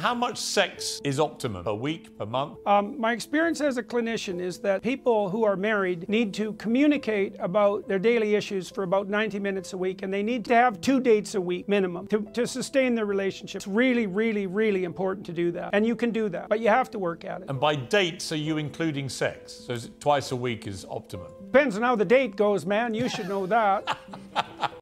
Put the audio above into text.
How much sex is optimum? Per week, per month? My experience as a clinician is that people who are married need to communicate about their daily issues for about 90 minutes a week, and they need to have 2 dates a week minimum to sustain their relationship. It's really, really, really important to do that. And you can do that, but you have to work at it. And by dates, are you including sex? So is it twice a week is optimum? Depends on how the date goes, man. You should know that.